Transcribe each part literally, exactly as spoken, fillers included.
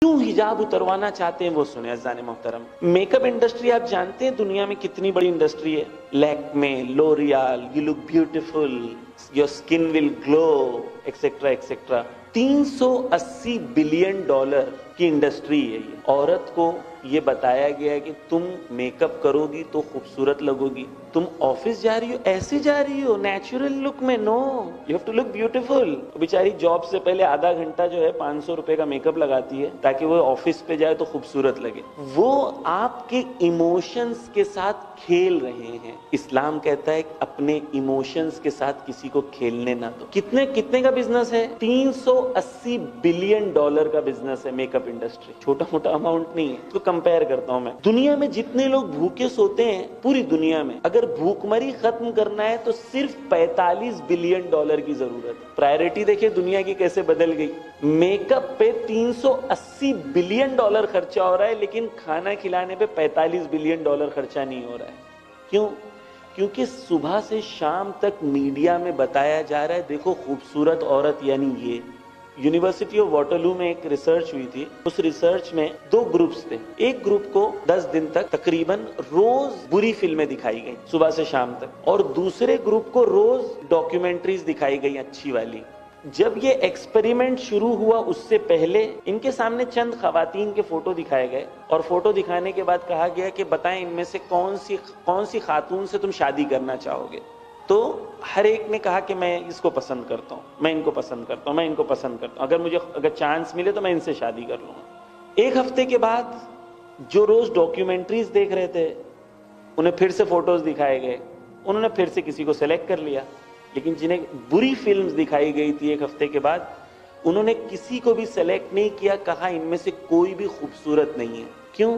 क्यों हिजाब उतरवाना चाहते हैं वो सुने अज़ान मोहतरम। मेकअप इंडस्ट्री आप जानते हैं दुनिया में कितनी बड़ी इंडस्ट्री है। Lakme, L'Oreal, you look beautiful, your skin will glow, etcetera etcetera. तीन सौ अस्सी बिलियन डॉलर की इंडस्ट्री है ये। औरत को ये बताया गया है कि तुम मेकअप करोगी तो खूबसूरत लगोगी। तुम ऑफिस जा रही हो ऐसे जा रही हो नेचुरल लुक में, no, you have to look beautiful. बेचारी जॉब से पहले आधा घंटा जो है पांच सौ रुपए का मेकअप लगाती है ताकि वो ऑफिस पे जाए तो खूबसूरत लगे। वो आपके इमोशंस के साथ खेल रहे हैं। इस्लाम कहता है कि अपने इमोशंस के साथ किसी को खेलने ना दो। कितने कितने का बिजनेस है? तीन सौ अस्सी बिलियन डॉलर का बिजनेस है मेकअप इंडस्ट्री। छोटा मोटा अमाउंट नहीं है। तो कंपेयर करता हूं मैं, दुनिया में जितने लोग भूखे सोते हैं पूरी दुनिया में, अगर भूखमरी खत्म करना है तो सिर्फ पैंतालीस बिलियन डॉलर की जरूरत है। प्रायोरिटी देखिए दुनिया की कैसे बदल गई। मेकअप पे तीन सौ अस्सी बिलियन डॉलर खर्चा हो रहा है लेकिन खाना खिलाने पे पैंतालीस बिलियन डॉलर खर्चा नहीं हो रहा है। क्यों? क्योंकि सुबह से शाम तक मीडिया में बताया जा रहा है देखो खूबसूरत औरत यानी ये। यूनिवर्सिटी ऑफ वाटरलू में एक रिसर्च हुई थी। उस रिसर्च में दो ग्रुप्स थे। एक ग्रुप को दस दिन तक तकरीबन रोज बुरी फिल्में दिखाई गई सुबह से शाम तक, और दूसरे ग्रुप को रोज डॉक्यूमेंट्रीज दिखाई गई अच्छी वाली। जब ये एक्सपेरिमेंट शुरू हुआ उससे पहले इनके सामने चंद खवातीन के फोटो दिखाए गए और फोटो दिखाने के बाद कहा गया कि बताएं इनमें से कौन सी कौन सी खातून से तुम शादी करना चाहोगे। तो हर एक ने कहा कि मैं इसको पसंद करता हूँ, मैं इनको पसंद करता हूँ, मैं इनको पसंद करता हूँ, अगर मुझे अगर चांस मिले तो मैं इनसे शादी कर लूँगा। एक हफ्ते के बाद जो रोज डॉक्यूमेंट्रीज देख रहे थे उन्हें फिर से फोटोज दिखाए गए, उन्होंने फिर से किसी को सेलेक्ट कर लिया। लेकिन जिन्हें बुरी फिल्म्स दिखाई गई थी एक हफ्ते के बाद, उन्होंने किसी को भी सेलेक्ट नहीं किया, कहा इनमें से कोई भी खूबसूरत नहीं है। क्यों?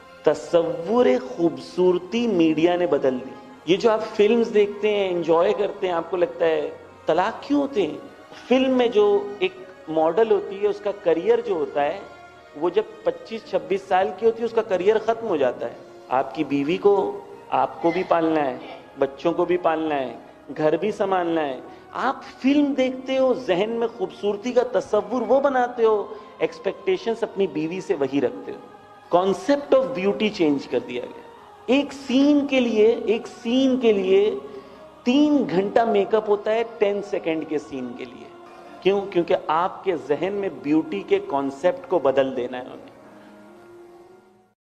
तसव्वुर खूबसूरती मीडिया ने बदल दी। ये जो आप फिल्म्स देखते हैं, एंजॉय करते हैं, आपको लगता है तलाक क्यों होते हैं? फिल्म में जो एक मॉडल होती है उसका करियर जो होता है वो जब पच्चीस छब्बीस साल की होती है उसका करियर खत्म हो जाता है। आपकी बीवी को आपको भी पालना है, बच्चों को भी पालना है, घर भी संभालना है। आप फिल्म देखते हो, जहन में खूबसूरती का तस्वुर वो बनाते हो, एक्सपेक्टेशंस अपनी बीवी से वही रखते हो। कॉन्सेप्ट ऑफ ब्यूटी चेंज कर दिया गया। एक सीन के लिए एक सीन के लिए तीन घंटा मेकअप होता है टेन सेकेंड के सीन के लिए। क्यों? क्योंकि आपके जहन में ब्यूटी के कॉन्सेप्ट को बदल देना है उन्हें।